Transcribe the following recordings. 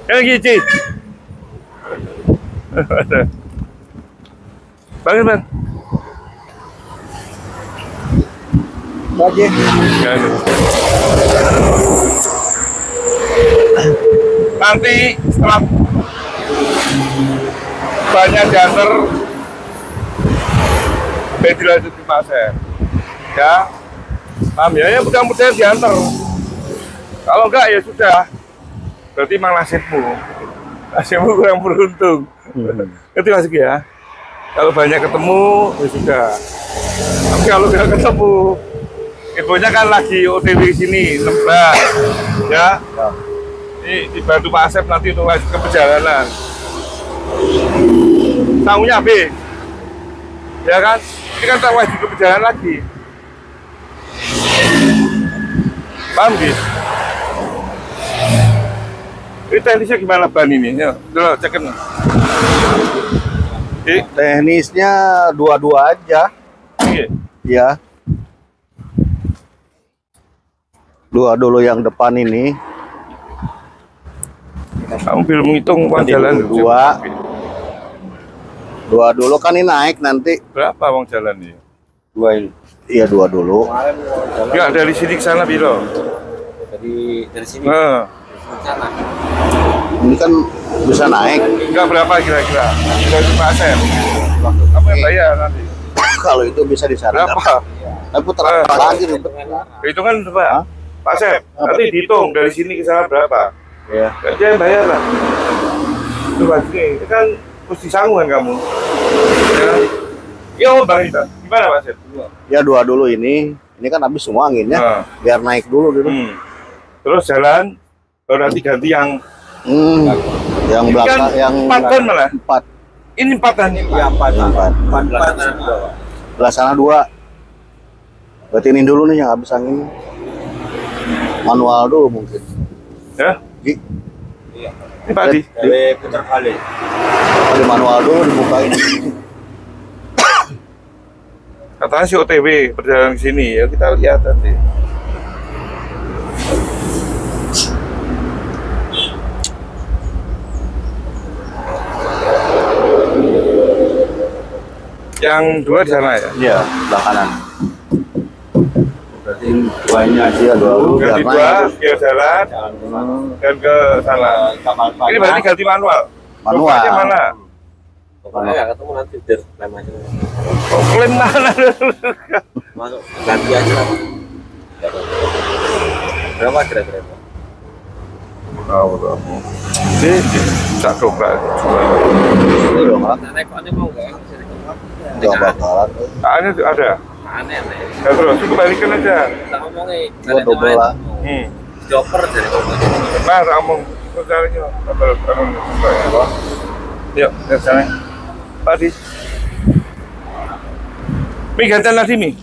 Yang gini. Bang, bang. Lagi. Nanti setelah banyak diantar dilanjut ke pasar. Ya, paham ya? Ya mudah-mudahan diantar. Kalau enggak ya sudah. Berarti emang nasibmu kurang beruntung. Itu masuk ya. Kalau banyak ketemu ya sudah. Tapi kalau nggak ketemu, infonya kan lagi OTW sini, Lembah, ya. Ini dibantu Pak Asep nanti untuk lanjut ke perjalanan. Tahunya habis, ya kan? Ini kan tak wajib ke perjalanan lagi. Paham gitu? Ini teknisnya gimana ban ini? Ya, dulu cekin. Teknisnya dua-dua aja. Iya. Ya. Dua dulu yang depan ini. Kamu belum menghitung uang jalan Dua dulu kan ini naik nanti. berapa uang jalan ini? Dua ini. Iya dua dulu. Ya dari sini ke sana biro. Dari sini. Sana. Ini kan bisa naik. Enggak berapa kira-kira? Dari Pak Asep. Kamu yang bayar nanti. Kalau itu bisa di sana. Berapa? Tapi putar lagi ribet. Hitungan berapa? Pak Asep, nanti dihitung dari sini ke sana berapa? Ya. Dia yang bayar lah. Itu pasti. Itu kan mesti sanggup kan kamu. Ya, Bang Ita. Gimana Pak Asep? Ya dua dulu ini. Ini kan habis semua anginnya. Biar naik dulu gitu. Terus jalan, baru nanti ganti yang yang belakang kan yang 4 ton malah. 4. Ini 4 kan? Iya, 4. Belah sana 2. Berarti ini dulu nih yang habis angin. Manual dulu mungkin. Ya? Iya. Ini padi. Dari putar kali. Di manual dulu dibukain. Katanya si OTW perjalanan ke sini ya, kita lihat nanti. Yang 2 di sana ya? Iya, sebelah kanan. Berarti duanya aja ya, dua ganti 2, biar jalan dan ke sana. Ini berarti ganti manual? Manual. Bapaknya mana? Pokoknya nggak ketemu nanti klaim aja. Oh, klaim mana? Masuk ganti aja. Berapa kira-kira? Tahu kamu. Ini tak dobrak. Ini dong, Pak. Naik mau nggak? Enggak bakalan. Ini ada. Aneh. Ya terus kembalikan aja. Kita ngomongin. Gua double lah. Joper dari ngomongin. Nah, ngomong caranya. Yuk, ke sana. Padi. Mi gantian lagi Mi.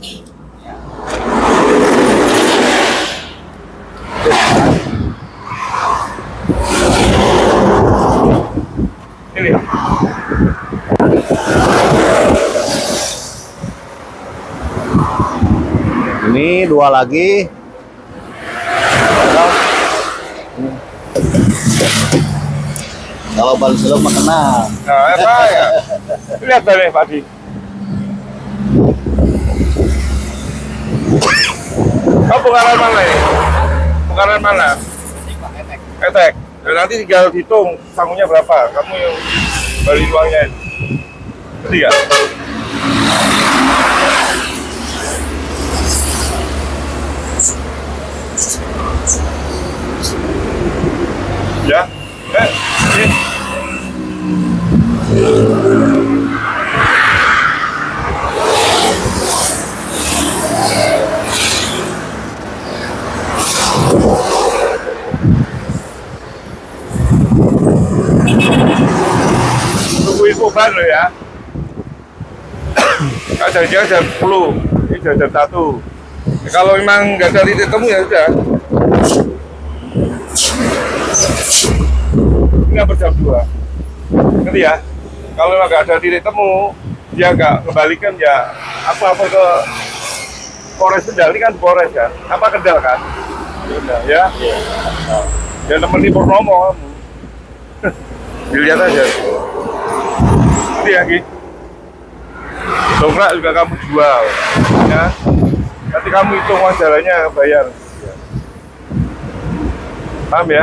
Ini ya. Ini 2 lagi. Kalau balik belum mengenal. Nah, apa ya? Lihat dari padi. Kamu pengaruh mana ini? Pengaruh mana? Etek. Dan nanti tinggal hitung sanggungnya berapa. Kamu yang balik uangnya. Ngerti ya? Ya. Ini. Tunggu info ban lo ya. Ada jam 10, ini jam 1. Kalau memang nggak ada titik temu ya sudah. Nggak berjam 2. Ngerti ya? Kalau memang nggak ada titik temu, dia nggak kembalikan ya apa-apa ke Polres Kendal. Ini kan Polres kan? Apa Kendal kan? Ya? Ya nemenin Purnomo kamu. Dilihat aja. Ini ya, Ki. Dongkrak juga kamu jual. Ya. Nanti kamu hitung uang jalannya bayar. Paham ya?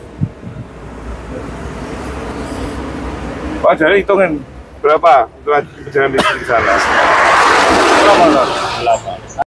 Uang jalan hitungin berapa untuk perjalanan di sana. Berapa?